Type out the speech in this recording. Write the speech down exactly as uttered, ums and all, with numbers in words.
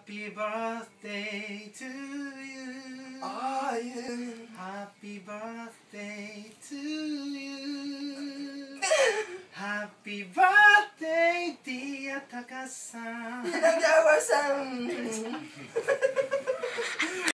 Happy birthday to you. Are you? Happy birthday to you. Happy birthday, dear Taka-san. Dear Taka-san.